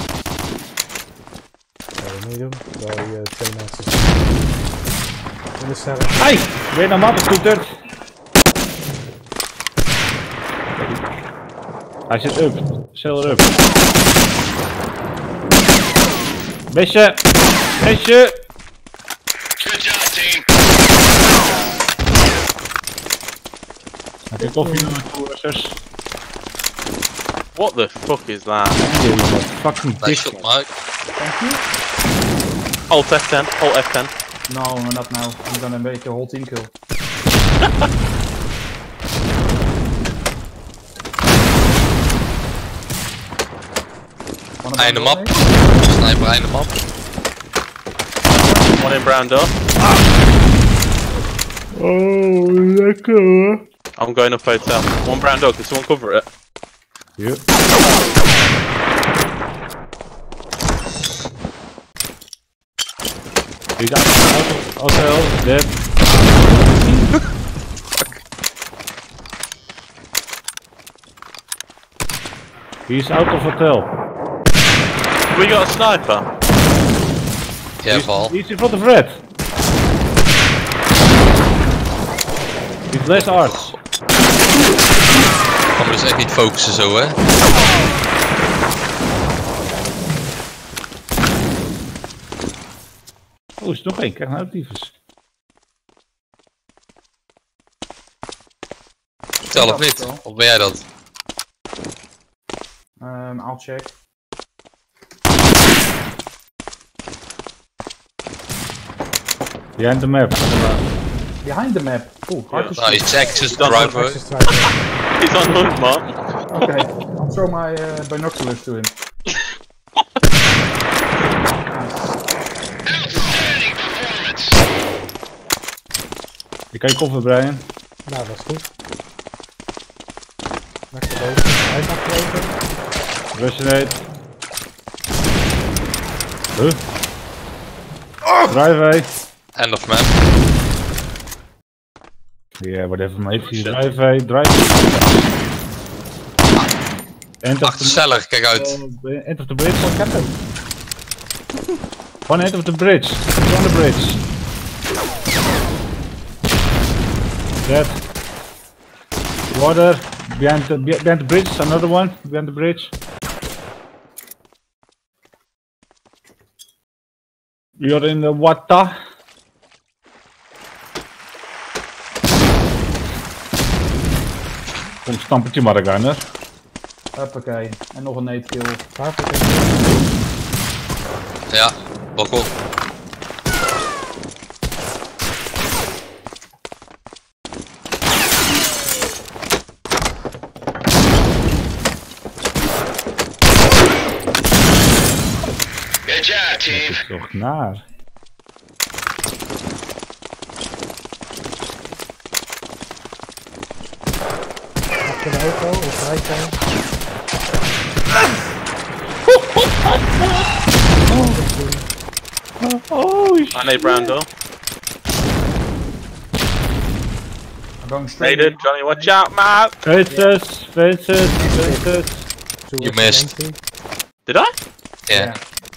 Ja, dat moet je doen. Terwijl je 2 mensen in de cellen. Hey, ben je naar map gescooterd? Hij zit up, cel erop. Besje, besje. Good job, team. Heb je koffie nog met toeristers? What the fuck is that? Fucking Nice dik. shot, Mike. Alt F10, Alt F10. No, not now. I'm gonna make a whole team kill. Einde map. Sniper, einde map. One in brown door. Oh, lekker hoor. I'm going up hotel. One brown door, can someone cover it? Ja. He's out of hotel, dead. He's out of hotel. We got a sniper. Careful. He's in front of red. He's less arts. Kan me dus echt niet focussen zo, hè. Oh, is er nog één. Kijk nou, tyfus. Vertel of niet? Of ben jij dat? I'll check. Behind the map. Behind the map. Oeh, hard to Nou, see. he's access driver. Access driver. He's on hunt, man. Okay, I'll throw my binoculars to him. Outstanding performance. Je kan je koffer, Brian. Nou, dat is goed. Maak er boven. Hij mag boven. Resonate. Huh? Driveway. End of map. Yeah, whatever mate. Driveway, driveway. End of Achter the cellar, kijk uit. End of the bridge. Oh, captain. One end of the bridge. It's on the bridge. Dead. Water. Behind the bridge. Another one. Behind the bridge. You're in the water. Kom, stampertje maar, Gunner. Hoppakee. En nog een nade kill. Ja, balkon. Good job, team. Dat is toch naar. Achter de auto, of rijtuig. Oh, shit. I need brown door. I'm going straight. Needed, Johnny, watch out, man. Fences, fences, fences. You missed. Did I? Yeah.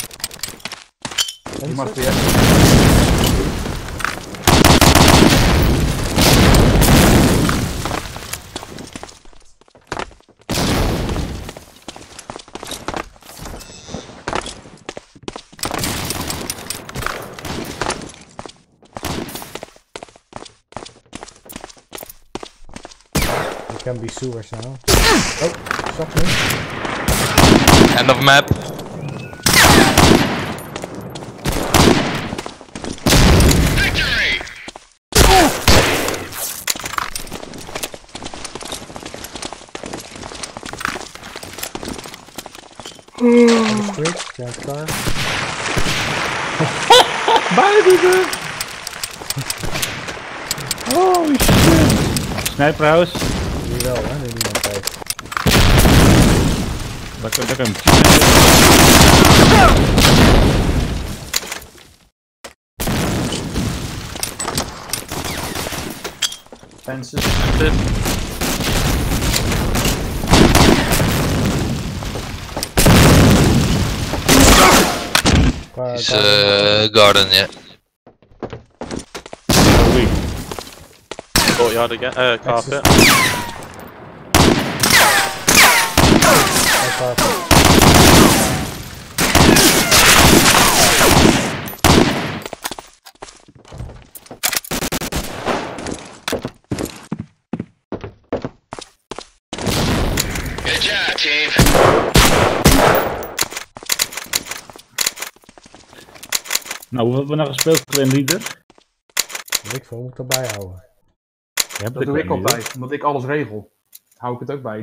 You must be You can be sewers now. Oh, shot me. End of map. Victory. On the street, giant car. Buiten! Holy shit! Sniperhouse. Die wel, hè? Die niemand heeft. Daar kan hem. Fences. He's garden, yeah. Courtyard again. Carpet. Good job, team. Nou, hoe hebben we nou gespeeld, Clan Leader? Ik veel, moet ik erbij houden. Je hebt Dat doe ik altijd, omdat ik alles regel. Hou ik het ook bij.